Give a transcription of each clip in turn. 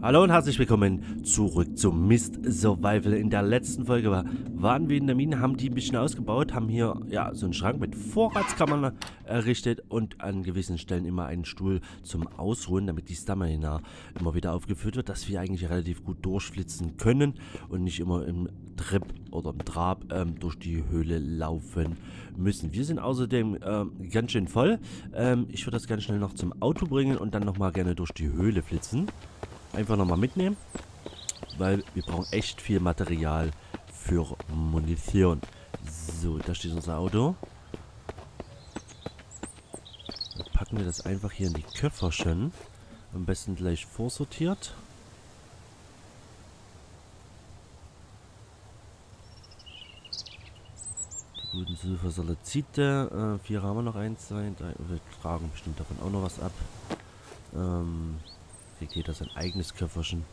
Hallo und herzlich willkommen zurück zum Mist Survival. In der letzten Folge waren wir in der Mine, haben die ein bisschen ausgebaut, haben hier ja so einen Schrank mit Vorratskammern errichtet und an gewissen Stellen immer einen Stuhl zum Ausruhen, damit die Stamina immer wieder aufgefüllt wird, dass wir eigentlich relativ gut durchflitzen können und nicht immer im Trip oder im Trab durch die Höhle laufen müssen. Wir sind außerdem ganz schön voll. Ich würde das ganz schnell noch zum Auto bringen und dann nochmal gerne durch die Höhle flitzen. Einfach nochmal mitnehmen, weil wir brauchen echt viel Material für Munition. So, da steht unser Auto. Dann packen wir das einfach hier in die Köfferchen. Am besten gleich vorsortiert. Die guten Sulfasalazite. 4 haben wir noch, 1, 2, 3. Wir tragen bestimmt davon auch noch was ab. Kriegt jeder sein eigenes Köfferchen.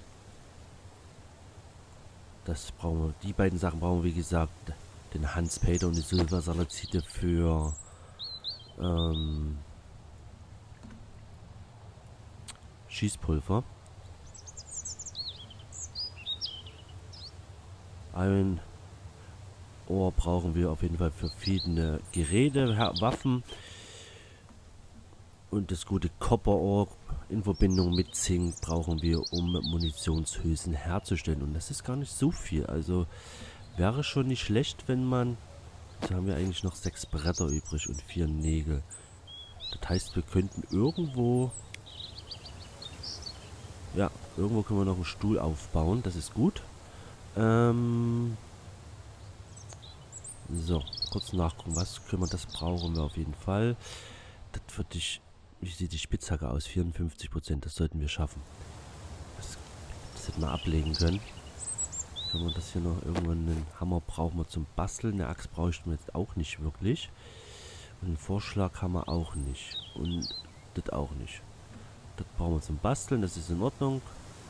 Das brauchen wir. Die beiden Sachen brauchen wir, wie gesagt, den Hans-Peter und die Sulfasalazite für Schießpulver. Ein Ohr brauchen wir auf jeden Fall für verschiedene Geräte, Waffen. Und das gute Copperohr in Verbindung mit Zink brauchen wir, um Munitionshülsen herzustellen. Und das ist gar nicht so viel. Also wäre schon nicht schlecht, wenn man... Da haben wir eigentlich noch 6 Bretter übrig und 4 Nägel. Das heißt, wir könnten irgendwo... Ja, irgendwo können wir noch einen Stuhl aufbauen. Das ist gut. So, kurz nachgucken. Was können wir, das brauchen wir auf jeden Fall. Das würde ich... Wie sieht die Spitzhacke aus? 54%, das sollten wir schaffen. Das hätten wir ablegen können. Können wir das hier noch irgendwann... Einen Hammer brauchen wir zum Basteln. Eine Axt bräuchten wir jetzt auch nicht wirklich. Und einen Vorschlaghammer auch nicht. Und das auch nicht. Das brauchen wir zum Basteln, das ist in Ordnung.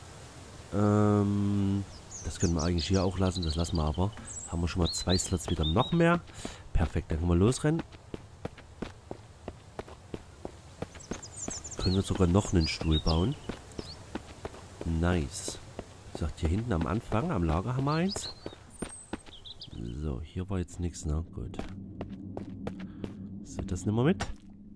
Das können wir eigentlich hier auch lassen, das lassen wir aber. Haben wir schon mal 2 Slots wieder noch mehr. Perfekt, dann können wir losrennen. Können wir sogar noch einen Stuhl bauen. Nice. Wie gesagt, hier hinten am Anfang, am Lager haben wir eins. So, hier war jetzt nichts, ne? Gut. So, das nehmen wir mit.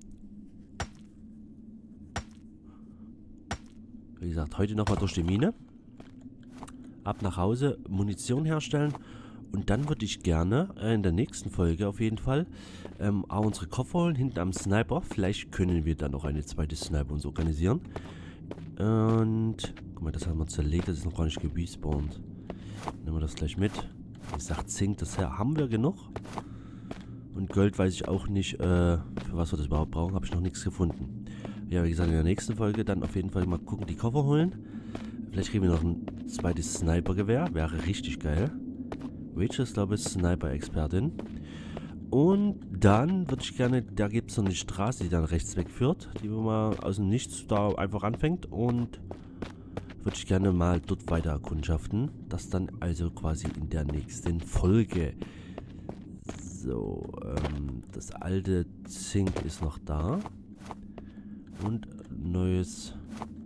Wie gesagt, heute nochmal durch die Mine. Ab nach Hause, Munition herstellen. Und dann würde ich gerne, in der nächsten Folge auf jeden Fall, auch unsere Koffer holen, hinten am Sniper. Vielleicht können wir dann noch eine zweite Sniper uns organisieren. Und, guck mal, das haben wir zerlegt, das ist noch gar nicht gerespawnt. Nehmen wir das gleich mit. Wie gesagt, Zink, das haben wir genug. Und Gold weiß ich auch nicht, für was wir das überhaupt brauchen, habe ich noch nichts gefunden. Ja, wie gesagt, in der nächsten Folge dann auf jeden Fall mal gucken, die Koffer holen. Vielleicht kriegen wir noch ein zweites Sniper-Gewehr, wäre richtig geil. Rachel ist, glaube ich, Sniper-Expertin. Und dann würde ich gerne, da gibt es noch eine Straße, die dann rechts wegführt, die man mal aus dem Nichts da einfach anfängt. Und würde ich gerne mal dort weiter erkundschaften. Das dann also quasi in der nächsten Folge. So, das alte Zink ist noch da. Und neues...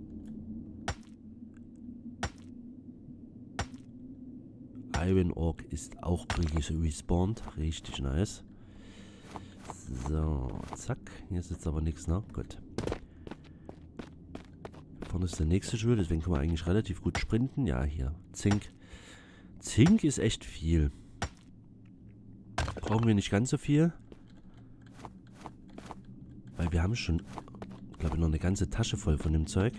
Iron Orc ist auch respawned. Richtig nice. So, zack. Hier ist jetzt aber nichts, ne? Gut. Vorne ist der nächste Stuhl, deswegen können wir eigentlich relativ gut sprinten. Ja, hier. Zink. Zink ist echt viel. Brauchen wir nicht ganz so viel. Weil wir haben schon, glaube ich, noch eine ganze Tasche voll von dem Zeug.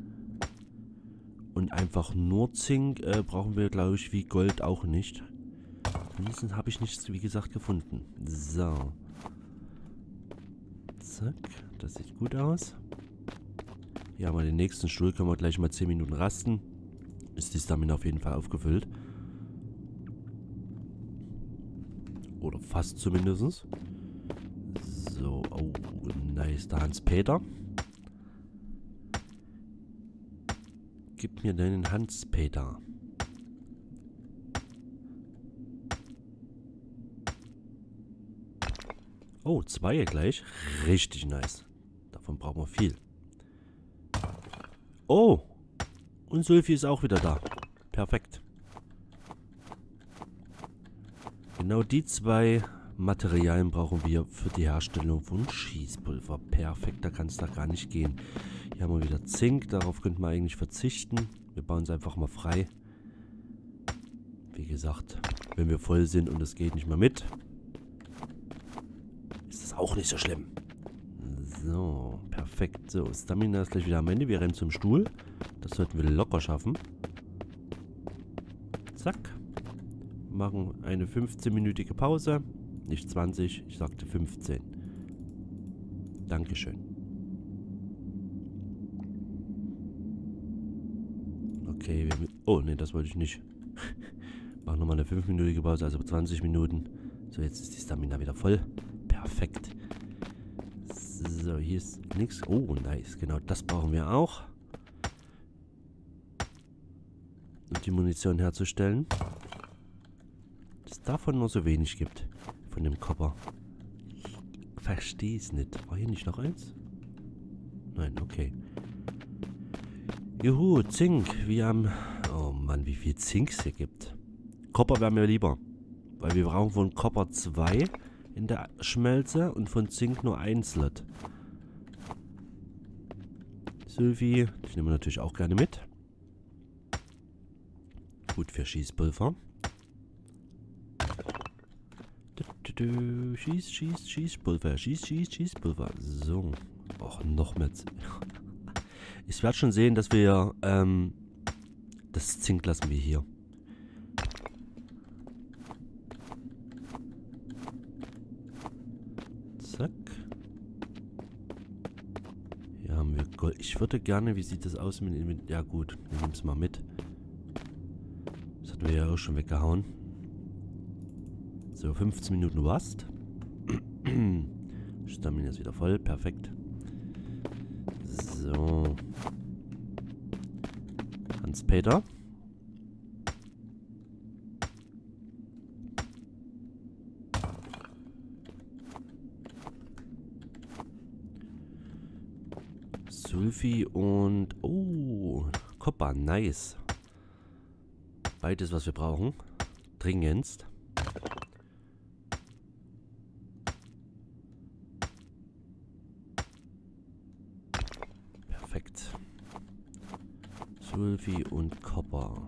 Und einfach nur Zink brauchen wir, glaube ich, wie Gold auch nicht. Mindestens habe ich nichts, wie gesagt, gefunden. So. Zack. Das sieht gut aus. Hier haben wir den nächsten Stuhl. Können wir gleich mal 10 Minuten rasten. Ist die Stamina auf jeden Fall aufgefüllt. Oder fast zumindest. So. Oh, nice. Der Hans-Peter. Gib mir deinen Hans-Peter. Oh, 2 gleich. Richtig nice. Davon brauchen wir viel. Oh. Und Sulfi ist auch wieder da. Perfekt. Genau die 2 Materialien brauchen wir für die Herstellung von Schießpulver. Perfekt, da kann es da gar nicht gehen. Hier haben wir wieder Zink, darauf könnten wir eigentlich verzichten. Wir bauen es einfach mal frei. Wie gesagt, wenn wir voll sind und es geht nicht mehr mit, ist das auch nicht so schlimm. So, perfekt. So, Stamina ist gleich wieder am Ende. Wir rennen zum Stuhl. Das sollten wir locker schaffen. Zack. Machen eine 15-minütige Pause. Nicht 20, ich sagte 15. Dankeschön. Okay, oh, ne, das wollte ich nicht. Machen nochmal eine 5-minütige Pause, also 20 Minuten. So, jetzt ist die Stamina wieder voll. Perfekt. So, hier ist nichts. Oh, nice. Genau, das brauchen wir auch. Um die Munition herzustellen. Dass es davon nur so wenig gibt. Von dem Copper. Ich verstehe es nicht. War hier nicht noch eins? Nein, okay. Juhu, Zink. Wir haben... Oh Mann, wie viel Zink es hier gibt. Copper wäre mir lieber. Weil wir brauchen von Copper 2 in der Schmelze und von Zink nur 1 Slot. Sulfi, ich nehme natürlich auch gerne mit. Gut für Schießpulver. Schießpulver. Schießpulver. So. Och, noch mehr. Ich werde schon sehen, dass wir das Zink lassen wir hier. Zack. Hier haben wir Gold. Ich würde gerne, wie sieht das aus mit... Ja gut, wir nehmen es mal mit. Das hatten wir ja auch schon weggehauen. So, 15 Minuten Rust. Stamina ist wieder voll, perfekt. So. Hans-Peter. Sulfi und... Oh, Copper, nice. Beides, was wir brauchen. Dringendst. Perfekt. Sulfi und Copper.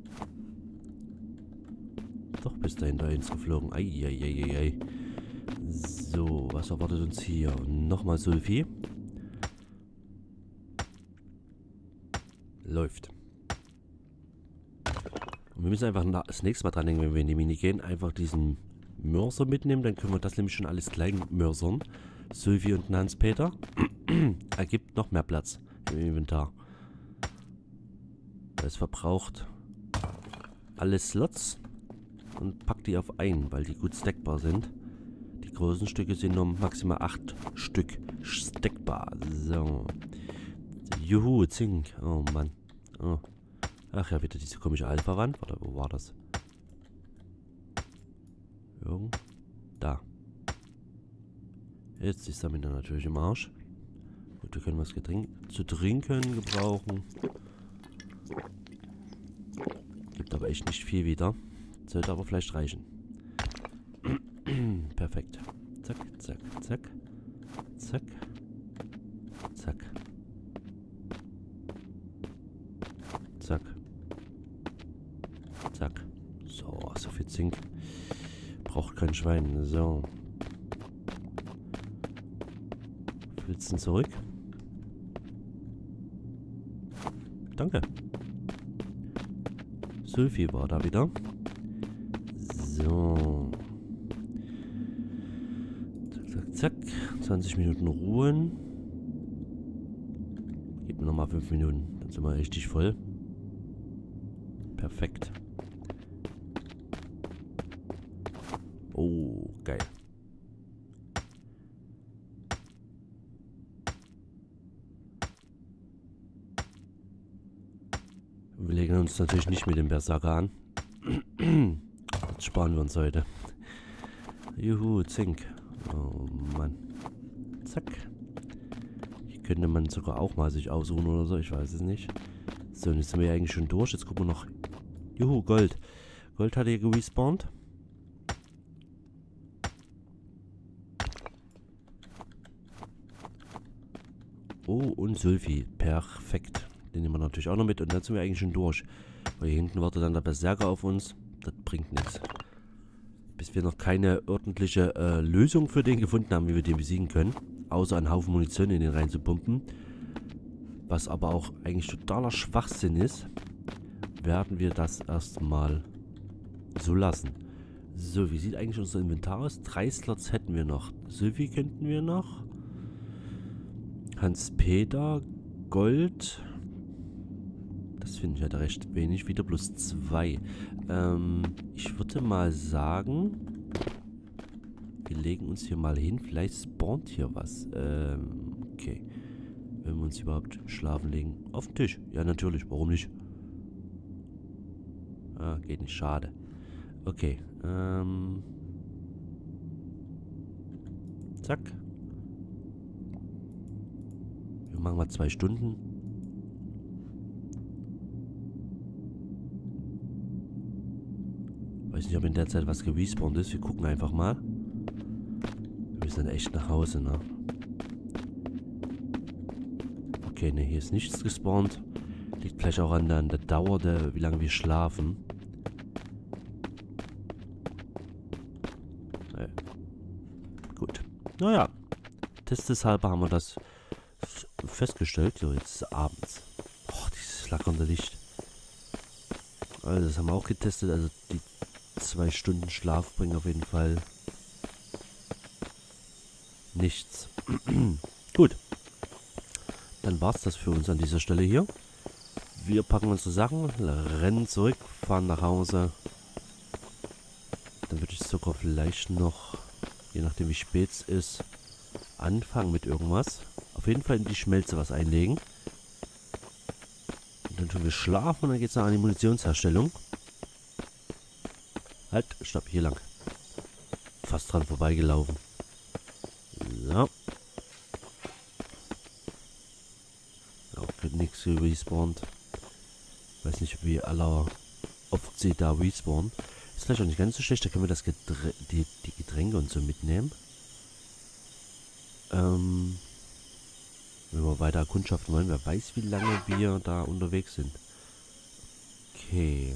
Doch bis dahin da ins geflogen. Eieieiei. So, was erwartet uns hier? Nochmal Sulfi. Läuft. Und wir müssen einfach das nächste Mal dran denken, wenn wir in die Mine gehen, einfach diesen Mörser mitnehmen. Dann können wir das nämlich schon alles klein mörsern. Sulfi und Hans-Peter. Ergibt noch mehr Platz im Inventar. Es verbraucht alle Slots und packt die auf ein, weil die gut stackbar sind. Die großen Stücke sind nur maximal 8 Stück stackbar. So. Juhu, Zink. Oh Mann. Oh. Ach ja, wieder diese komische Alpha-Wand. Warte, wo war das? Irgend. Da. Jetzt ist Stamina natürlich im Arsch. Gut, wir können was zu trinken gebrauchen. Gibt aber echt nicht viel wieder. Sollte aber vielleicht reichen. Perfekt. Zack, zack, zack. Zack. Zack. Zack. Zack. So viel Zink. Braucht kein Schwein. So. Flitzen zurück. Danke. Sulfi war da wieder. So. Zack, zack, zack. 20 Minuten ruhen. Gib mir nochmal 5 Minuten. Dann sind wir richtig voll. Perfekt. Oh, geil. Wir legen uns natürlich nicht mit dem Berserker an. Das sparen wir uns heute. Juhu, Zink. Oh Mann. Zack. Hier könnte man sogar auch mal sich ausruhen oder so. Ich weiß es nicht. So, und jetzt sind wir ja eigentlich schon durch. Jetzt gucken wir noch. Juhu, Gold. Gold hat hier gerespawnt. Oh, und Sulfi. Perfekt. Den nehmen wir natürlich auch noch mit. Und dann sind wir eigentlich schon durch. Weil hier hinten wartet dann der Berserker auf uns. Das bringt nichts. Bis wir noch keine ordentliche Lösung für den gefunden haben, wie wir den besiegen können. Außer einen Haufen Munition in den rein zu pumpen. Was aber auch eigentlich totaler Schwachsinn ist, werden wir das erstmal so lassen. So, wie sieht eigentlich unser Inventar aus? 3 Slots hätten wir noch. Sylvie könnten wir noch. Hans-Peter, Gold. Das finde ich halt recht wenig. Wieder plus 2. Ich würde mal sagen, wir legen uns hier mal hin. Vielleicht spawnt hier was. Okay. Wenn wir uns überhaupt schlafen legen. Auf den Tisch. Ja, natürlich. Warum nicht? Ah, geht nicht. Schade. Okay. Zack. Wir machen mal 2 Stunden. Weiß nicht, ob in der Zeit was gerespawnt ist. Wir gucken einfach mal. Wir sind echt nach Hause, ne? Okay, ne, hier ist nichts gespawnt. Liegt vielleicht auch an der Dauer, wie lange wir schlafen. Gut. Naja. Testeshalber haben wir das festgestellt. So, jetzt ist es abends. Oh, dieses flackernde Licht. Also, das haben wir auch getestet. Also, die 2 Stunden Schlaf bringen auf jeden Fall nichts. Gut. Dann war es das für uns an dieser Stelle hier. Wir packen unsere Sachen, rennen zurück, fahren nach Hause. Dann würde ich sogar vielleicht noch, je nachdem wie spät es ist, anfangen mit irgendwas. Auf jeden Fall in die Schmelze was einlegen. Und dann tun wir schlafen und dann geht es an die Munitionsherstellung. Halt, stopp, hier lang. Fast dran vorbeigelaufen. So. Auch nichts gerespawnt. Weiß nicht, wie oft sie da respawnen. Ist vielleicht auch nicht ganz so schlecht, da können wir die Getränke und so mitnehmen. Wenn wir weiter erkundschaften wollen, wer weiß, wie lange wir da unterwegs sind. Okay.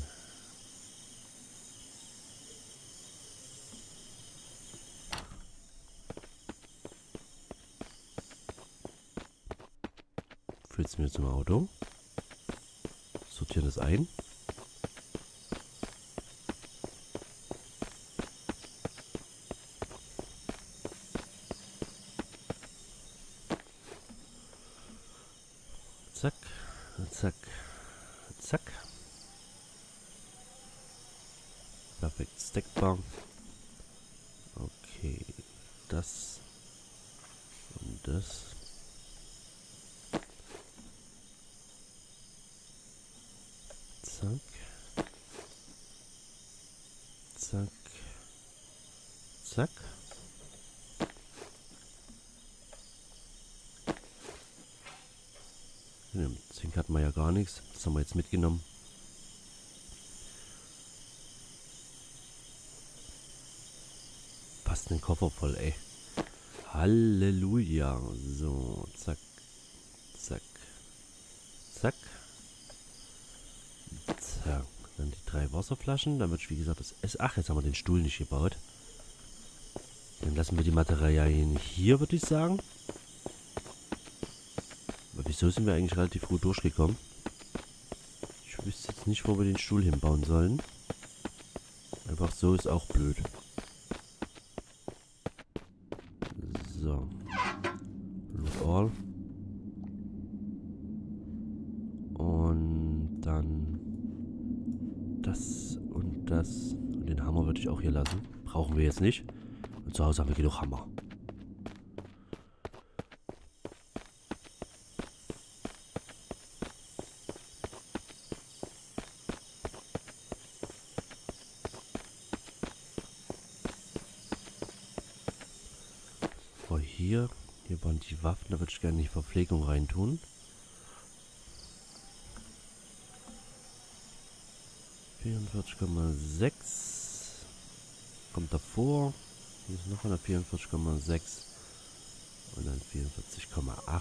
Fühlst du mir zum Auto? Sortieren das ein. Zack, zack, zack. Perfekt, stackbar. Okay, das und das. Zack. Zack. Zack. Zink hatten wir ja gar nichts. Das haben wir jetzt mitgenommen. Passt den Koffer voll, ey. Halleluja. So, zack. Zack. Zack. Zack. Dann die 3 Wasserflaschen. Dann wird, wie gesagt, das Essen. Ach, jetzt haben wir den Stuhl nicht gebaut. Dann lassen wir die Materialien hier, würde ich sagen. Aber wieso sind wir eigentlich relativ gut durchgekommen? Ich wüsste jetzt nicht, wo wir den Stuhl hinbauen sollen. Einfach so ist auch blöd. So. Loot all. Und dann das und das. Und den Hammer würde ich auch hier lassen. Brauchen wir jetzt nicht. Und zu Hause haben wir genug Hammer. Oh, hier waren die Waffen. Da würde ich gerne die Verpflegung reintun. 44,6. Kommt davor. Hier ist noch eine 44,6. Und dann 44,8.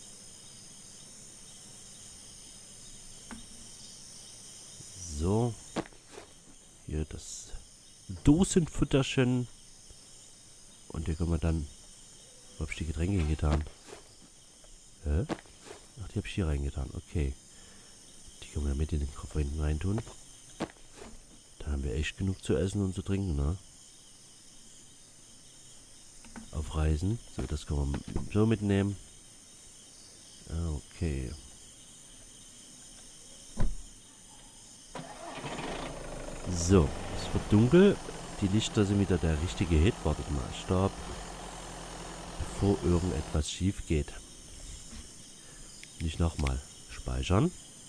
So. Hier das Dosenfutterchen. Und hier können wir dann... Wo hab ich die Getränke getan? Hä? Ach, die habe ich hier reingetan. Okay. Die können wir mit in den Koffer hinten reintun. Da haben wir echt genug zu essen und zu trinken, ne? Auf Reisen. So, das können wir so mitnehmen. Okay. So, es wird dunkel. Die Lichter sind wieder der richtige Hit. Wartet mal, stopp. Bevor irgendetwas schief geht. Nicht nochmal. Speichern.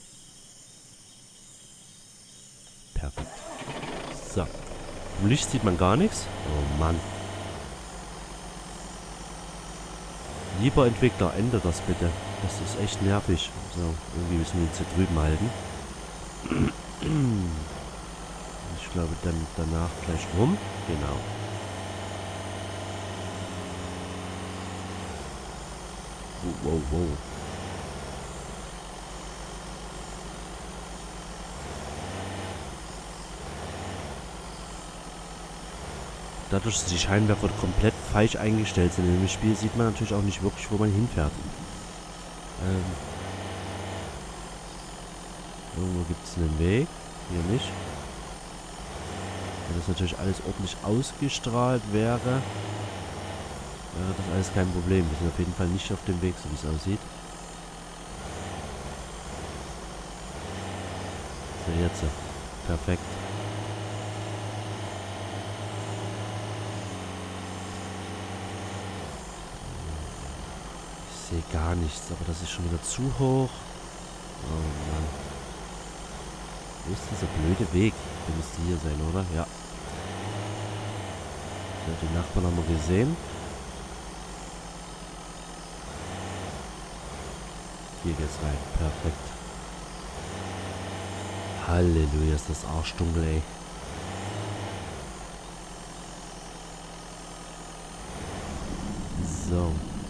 Perfekt. So. Im Licht sieht man gar nichts. Oh Mann. Lieber Entwickler, ändert das bitte. Das ist echt nervig. So, irgendwie müssen wir uns hier drüben halten. Ich glaube dann danach gleich rum. Genau. Wow, wow. Dadurch, dass die Scheinwerfer komplett falsch eingestellt sind in dem Spiel, sieht man natürlich auch nicht wirklich, wo man hinfährt. Irgendwo gibt es einen Weg. Hier nicht. Wenn das natürlich alles ordentlich ausgestrahlt wäre, wäre das alles kein Problem. Wir sind auf jeden Fall nicht auf dem Weg, so wie es aussieht. So, jetzt. Perfekt. Ich sehe gar nichts, aber das ist schon wieder zu hoch. Oh Mann. Wo ist dieser blöde Weg? Der müsste hier sein, oder? Ja. So, die Nachbarn haben wir gesehen. Hier geht's rein. Perfekt. Halleluja, ist das arschdunkel, ey. So.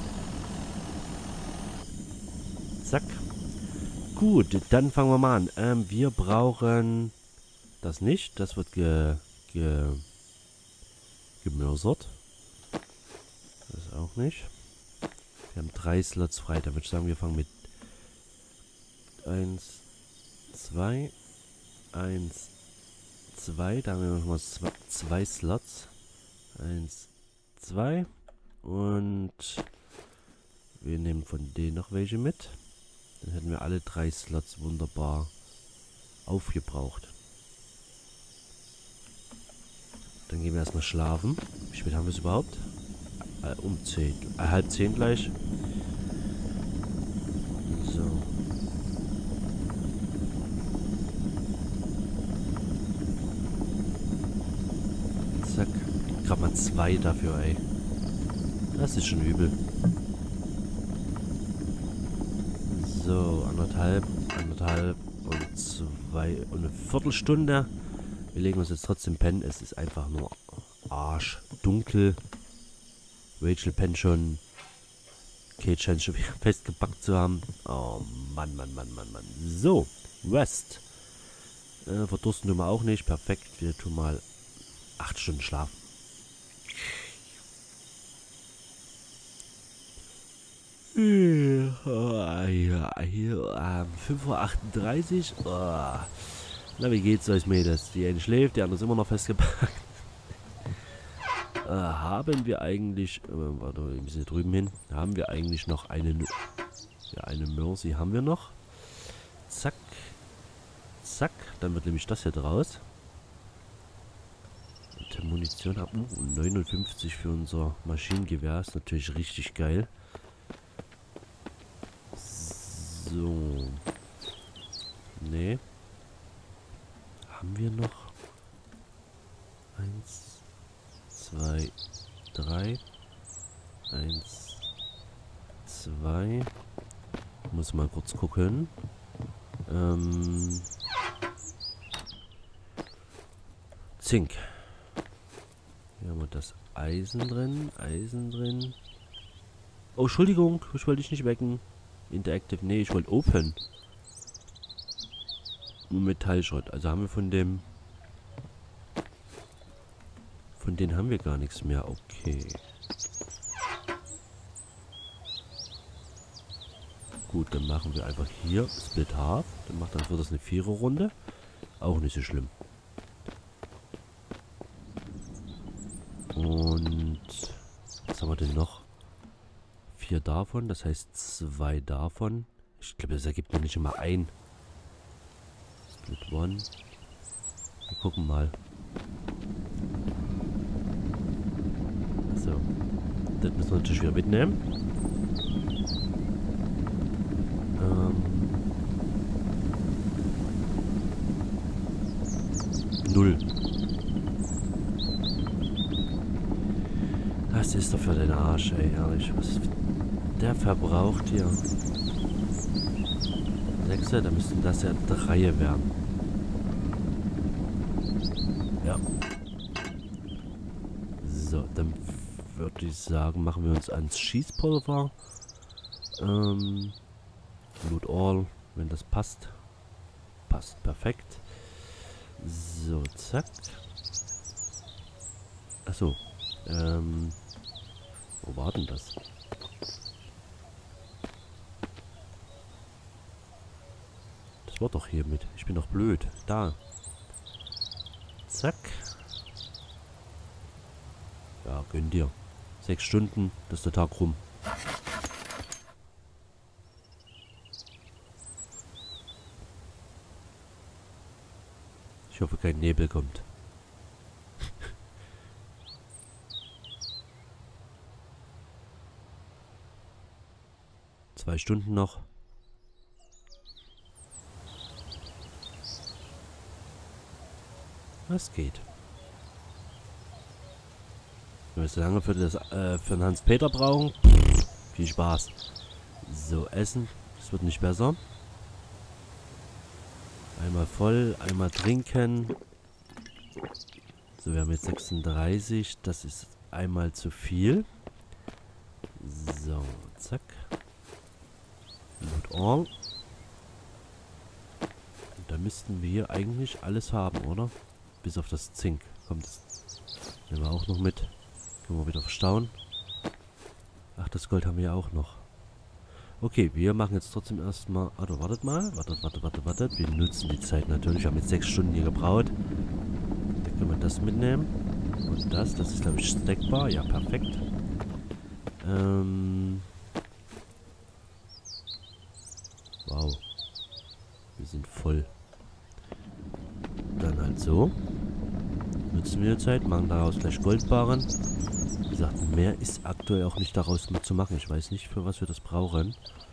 Zack. Gut, dann fangen wir mal an. Wir brauchen das nicht. Das wird gemörsert. Das auch nicht. Wir haben 3 Slots frei. Da würde ich sagen, wir fangen mit 1, 2, 1, 2. Da haben wir nochmal 2 Slots. 1, 2. Und wir nehmen von denen noch welche mit. Dann hätten wir alle 3 Slots wunderbar aufgebraucht. Dann gehen wir erstmal schlafen. Wie spät haben wir es überhaupt? Um 10. Halb 10 gleich. So. Zack. Gerade mal 2 dafür, ey. Das ist schon übel. So, anderthalb und 2 und eine Viertelstunde. Wir legen uns jetzt trotzdem pennen. Es ist einfach nur arschdunkel. Rachel pennt schon. Kate scheint schon wieder festgepackt zu haben. Oh Mann, Mann, Mann, Mann, Mann. So, Rest. Verdursten tun wir auch nicht. Perfekt. Wir tun mal 8 Stunden schlafen. Ja, 5:38 Uhr. Oh. Na, wie geht's euch, Mädels? Die eine schläft, die andere ist immer noch festgepackt. Haben wir eigentlich... warte, ein bisschen drüben hin. Haben wir eigentlich noch eine... Ja, eine Mercy haben wir noch. Zack. Zack. Dann wird nämlich das hier draus. Und Munition haben... 59 für unser Maschinengewehr. Ist natürlich richtig geil. So. Nee. Haben wir noch? 1, 2, 3. 1, 2. Muss mal kurz gucken. Zink. Hier haben wir das Eisen drin. Eisen drin. Oh, Entschuldigung. Ich wollte dich nicht wecken. Interactive. Nee, ich wollte Open. Metallschrott. Also haben wir von dem... Von denen haben wir gar nichts mehr. Okay. Gut, dann machen wir einfach hier Split Half. Dann wird das eine 4er-Runde. Auch nicht so schlimm. Und was haben wir denn noch? 4 davon, das heißt 2 davon. Ich glaube, das ergibt noch nicht immer ein. Split One. Wir gucken mal. So. Das müssen wir natürlich wieder mitnehmen. 0. Das ist doch für den Arsch, ey, ehrlich. Was der verbraucht hier. 6er, da müssten das ja 3 werden. Ja. So, dann würde ich sagen, machen wir uns ans Schießpulver. Loot all, wenn das passt. Passt perfekt. So, zack. Achso. Wo war denn das? Das war doch hier mit. Ich bin doch blöd. Da. Zack. Ja, gönn dir. 6 Stunden, das ist der Tag rum. Ich hoffe, kein Nebel kommt. 2 Stunden noch. Was geht? Wenn wir so lange für den Hans-Peter brauchen, viel Spaß. So, Essen. Das wird nicht besser. Einmal voll, einmal trinken. So, wir haben jetzt 36. Das ist einmal zu viel. So, zack. Loot all. Und da müssten wir hier eigentlich alles haben, oder? Bis auf das Zink. Kommt, das nehmen wir auch noch mit. Können wir wieder verstauen. Ach, das Gold haben wir ja auch noch. Okay, wir machen jetzt trotzdem erstmal... Also, wartet mal. Wartet. Wir nutzen die Zeit natürlich. Wir haben jetzt 6 Stunden hier gebraut. Da können wir das mitnehmen. Und das ist, glaube ich, stackbar. Ja, perfekt. Wow. Wir sind voll. Dann halt so. Nutzen wir die Zeit, machen daraus gleich Goldbarren. Wie gesagt, mehr ist aktuell auch nicht daraus mit zu machen. Ich weiß nicht, für was wir das brauchen.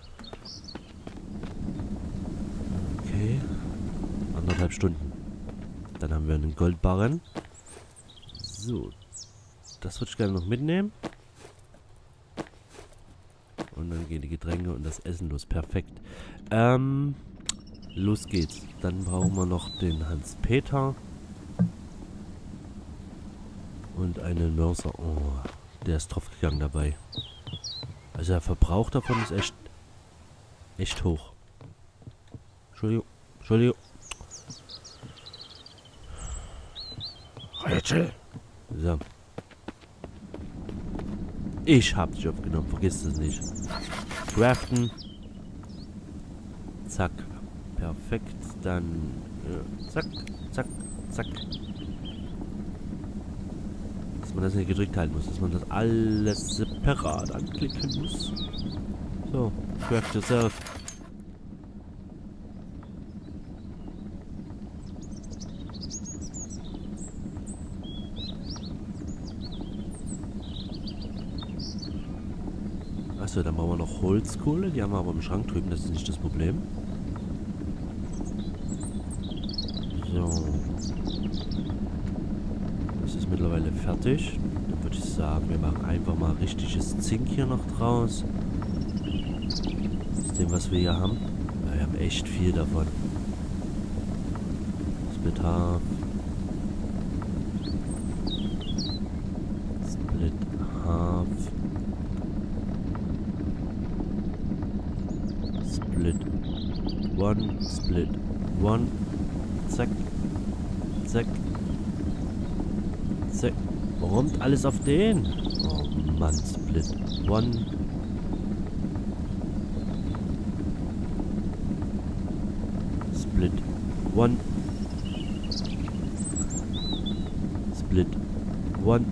Okay. 1,5 Stunden. Dann haben wir einen Goldbarren. So. Das würde ich gerne noch mitnehmen. Und dann gehen die Getränke und das Essen los. Perfekt. Los geht's. Dann brauchen wir noch den Hans-Peter. Und einen Mörser. Oh, der ist draufgegangen dabei. Also der Verbrauch davon ist echt hoch. Entschuldigung. Rätsel. So. Ich hab dich aufgenommen, vergiss das nicht. Craften. Zack. Perfekt. Dann zack. Dass man das nicht gedrückt halten muss, dass man das alles separat anklicken muss. So, craft yourself. Achso, dann brauchen wir noch Holzkohle. Die haben wir aber im Schrank drüben, das ist nicht das Problem. So. Das ist mittlerweile fertig. Dann würde ich sagen, wir machen einfach mal richtiges Zink hier noch draus. Aus dem, was wir hier haben. Ja, wir haben echt viel davon. Split Half. One. Zack. Zack. Zack. Warum alles auf den? Oh Mann, Split. One. Split. One. Split. One.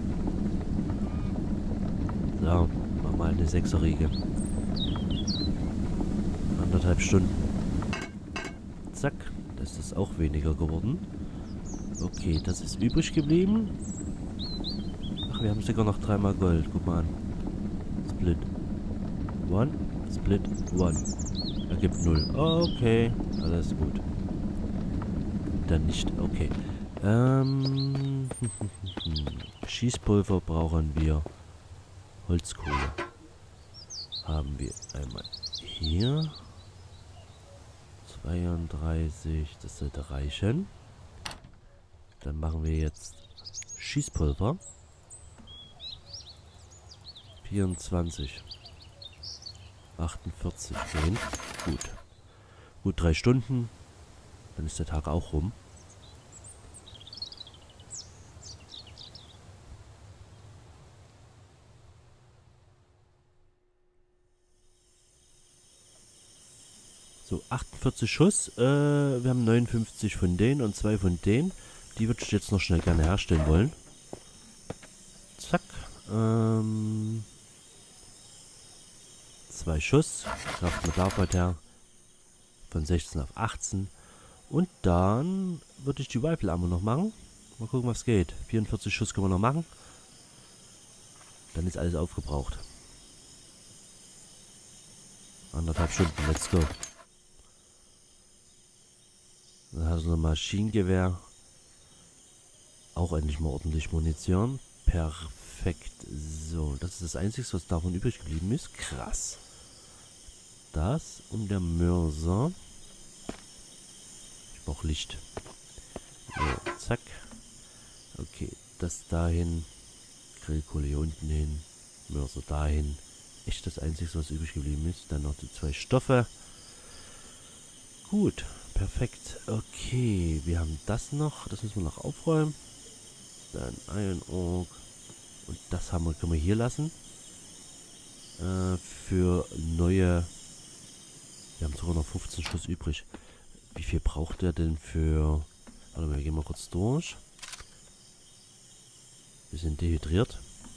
So, mach mal eine 6er-Riege. 1,5 Stunden. Zack. Das ist auch weniger geworden. Okay, das ist übrig geblieben. Ach, wir haben sogar noch 3-mal Gold. Guck mal an. Split. One. Split. One. Ergibt 0. Okay. Alles gut. Dann nicht. Okay. Schießpulver brauchen wir. Holzkohle. Haben wir einmal hier. 32. Das sollte reichen. Dann machen wir jetzt Schießpulver. 24. 48. Gehen. Gut. Gut 3 Stunden. Dann ist der Tag auch rum. So, 48 Schuss. Wir haben 59 von denen und 2 von denen. Die würde ich jetzt noch schnell gerne herstellen wollen. Zack. 2 Schuss. Kraft mit Laufwert her. Von 16 auf 18. Und dann würde ich die Rifle Ammo noch machen. Mal gucken, was geht. 44 Schuss können wir noch machen. Dann ist alles aufgebraucht. 1,5 Stunden. Let's go. Dann hast du ein Maschinengewehr. Auch endlich mal ordentlich Munition. Perfekt. So, das ist das Einzige, was davon übrig geblieben ist. Krass. Das und der Mörser. Ich brauche Licht. So, zack. Okay, das dahin. Grillkohle hier unten hin. Mörser dahin. Echt das Einzige, was übrig geblieben ist. Dann noch die 2 Stoffe. Gut. Perfekt. Okay, wir haben das noch. Das müssen wir noch aufräumen. Dann Iron Org. Und das können wir hier lassen. Für neue... Wir haben sogar noch 15 Schuss übrig. Wie viel braucht er denn für... Warte mal, wir gehen mal kurz durch. Wir sind dehydriert.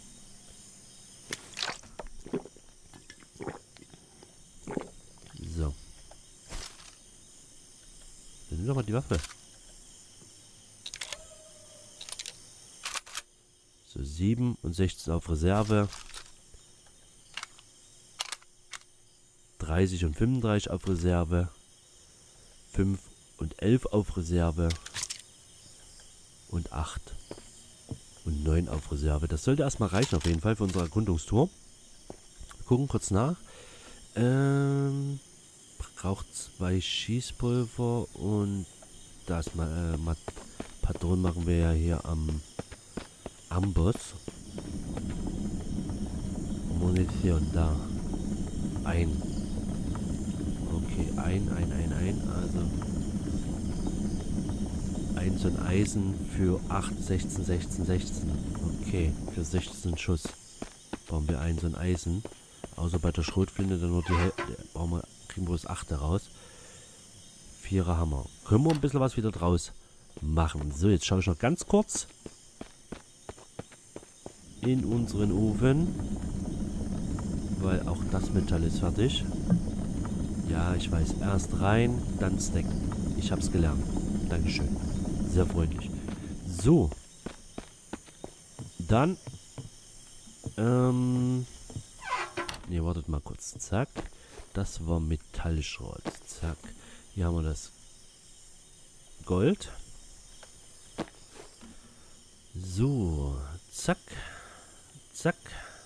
So. Dann nimm doch mal die Waffe. So, 7 und 16 auf Reserve. 30 und 35 auf Reserve. 5 und 11 auf Reserve. Und 8 und 9 auf Reserve. Das sollte erstmal reichen auf jeden Fall für unsere Erkundungstour. Wir gucken kurz nach. Braucht 2 Schießpulver und das Patronen machen wir ja hier am Amboss. Munition da. Okay, also 1 so ein Eisen für 8, 16, 16, 16. Okay, für 16 Schuss brauchen wir so ein Eisen. Außer bei der Schrotflinte dann nur die Hälfte. Kriegen wir das 8 raus. 4er Hammer. Können wir ein bisschen was wieder draus machen. So, jetzt schaue ich noch ganz kurz in unseren Ofen. Weil auch das Metall ist fertig. Ja, ich weiß. Erst rein, dann stacken. Ich habe es gelernt. Dankeschön. Sehr freundlich. So. Dann. Ne, wartet mal kurz. Zack. Das war Metallschrott. Zack. Hier haben wir das Gold. So. Zack. Zack.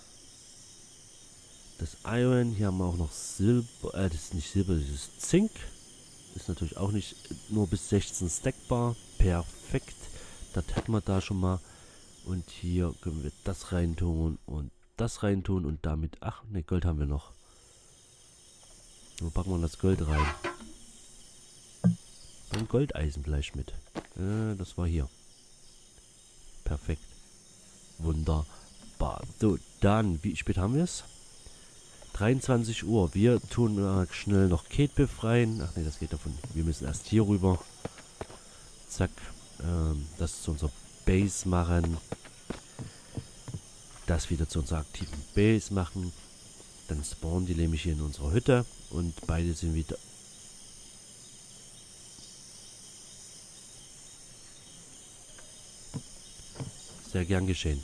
Das Iron. Hier haben wir auch noch Silber. Das ist nicht Silber, das ist Zink. Ist natürlich auch nicht nur bis 16 stackbar. Perfekt. Das hätten wir da schon mal. Und hier können wir das reintun und das reintun und damit... Ach, ne, Gold haben wir noch. Wo packen wir das Gold rein? Ein Goldeisen vielleicht mit. Das war hier. Perfekt. Wunderbar. So, dann, wie spät haben wir es? 23 Uhr. Wir tun schnell noch Kate befreien. Ach nee, das geht davon. Wir müssen erst hier rüber. Zack. Das zu unserer Base machen. Das wieder zu unserer aktiven Base machen. Dann spawnen die nämlich hier in unserer Hütte. Und beide sind wieder... Sehr gern geschehen.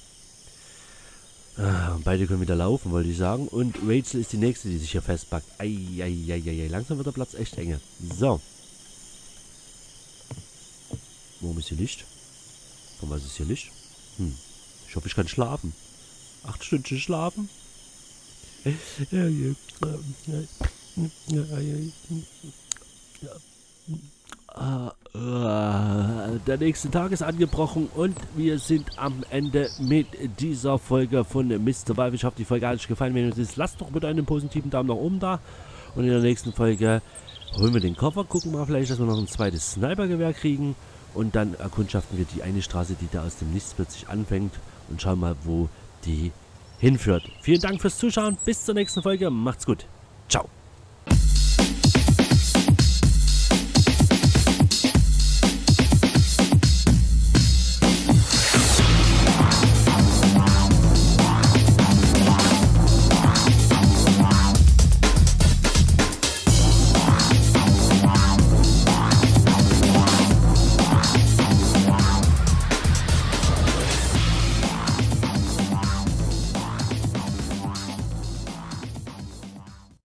Beide können wieder laufen, wollte ich sagen. Und Rachel ist die nächste, die sich hier festpackt. Eieieiei. Langsam wird der Platz echt enge. So. Warum ist hier Licht? Von was ist hier Licht? Ich hoffe, ich kann schlafen. 8 Stunden schlafen? Der nächste Tag ist angebrochen und wir sind am Ende mit dieser Folge von Mr. Valve. Ich hoffe, die Folge hat euch gefallen. Wenn es ist, lasst doch bitte einen positiven Daumen nach oben da. Und in der nächsten Folge holen wir den Koffer, gucken mal vielleicht, dass wir noch ein zweites Snipergewehr kriegen. Und dann erkundschaften wir die eine Straße, die da aus dem Nichts plötzlich anfängt. Und schauen mal, wo die hinführt. Vielen Dank fürs Zuschauen. Bis zur nächsten Folge. Macht's gut. Ciao.